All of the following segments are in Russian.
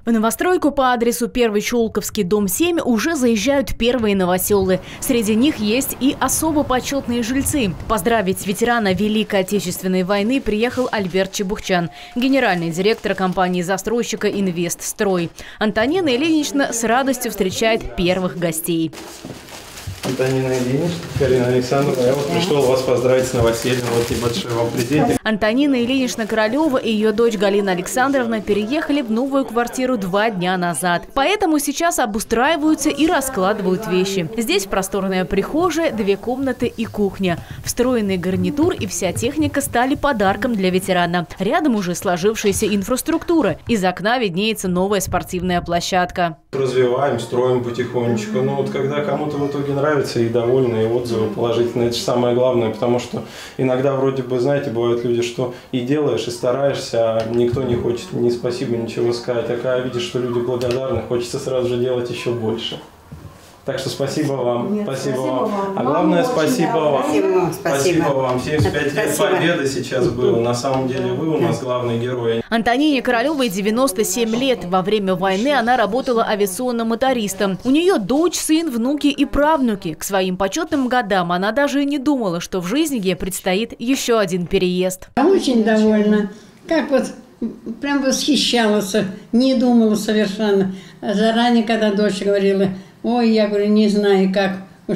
В новостройку по адресу 1 Чулковский, дом 7 уже заезжают первые новоселы. Среди них есть и особо почетные жильцы. Поздравить ветерана Великой Отечественной войны приехал Альберт Чебухчан, генеральный директор компании-застройщика «Инвестстрой». Антонина Ильинична с радостью встречает первых гостей. Антонина Ильинична, Галина Александровна, я вот пришел вас поздравить с новосельем. Вот небольшой вам презент. Антонина Ильинична Королева и ее дочь Галина Александровна переехали в новую квартиру 2 дня назад. Поэтому сейчас обустраиваются и раскладывают вещи. Здесь просторная прихожая, 2 комнаты и кухня. Встроенный гарнитур и вся техника стали подарком для ветерана. Рядом уже сложившаяся инфраструктура. Из окна виднеется новая спортивная площадка. Развиваем, строим потихонечку. Но вот когда кому-то в итоге нравится и довольны, и отзывы положительные, это же самое главное, потому что иногда вроде бы, знаете, бывают люди, что и делаешь, и стараешься, а никто не хочет ни спасибо, ничего сказать. А когда видишь, что люди благодарны, хочется сразу же делать еще больше. Так что спасибо вам. Нет, спасибо вам. А главное, спасибо вам. Спасибо вам. 75 лет победы сейчас было. На самом деле вы у нас главный герой. Антонине Королевой 97 лет. Во время войны она работала авиационным мотористом. У нее дочь, сын, внуки и правнуки. К своим почетным годам она даже и не думала, что в жизни ей предстоит еще один переезд. Очень довольна. Как вот прям восхищалась, не думала совершенно. Заранее, когда дочь говорила: ой, я говорю, не знаю, как уж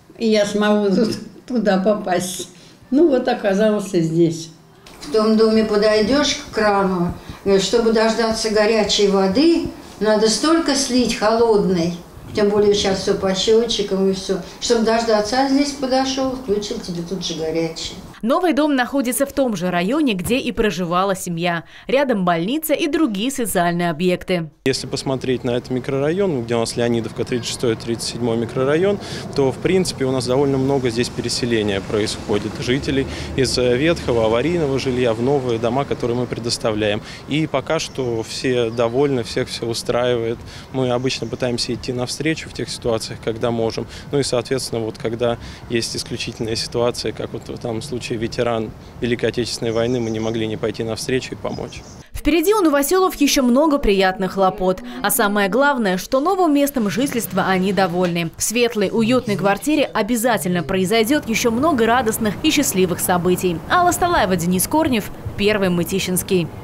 я смогу туда попасть. Ну вот оказалась здесь. В том доме подойдешь к крану, чтобы дождаться горячей воды, надо столько слить холодной, тем более сейчас все по счетчикам и все, чтобы дождаться, а здесь подошел, включил, тебе тут же горячий. Новый дом находится в том же районе, где и проживала семья. Рядом больница и другие социальные объекты. Если посмотреть на этот микрорайон, где у нас Леонидовка, 36-37 микрорайон, то, в принципе, у нас довольно много здесь переселения происходит. Жителей из ветхого, аварийного жилья в новые дома, которые мы предоставляем. И пока что все довольны, всех все устраивает. Мы обычно пытаемся идти навстречу в тех ситуациях, когда можем. Ну и, соответственно, вот когда есть исключительные ситуации, как вот в данном случае ветеран Великой Отечественной войны, мы не могли не пойти навстречу и помочь. Впереди у новоселов еще много приятных хлопот. А самое главное, что новым местом жительства они довольны. В светлой, уютной квартире обязательно произойдет еще много радостных и счастливых событий. Алла Сталаева, Денис Корнев, Первый Мытищинский.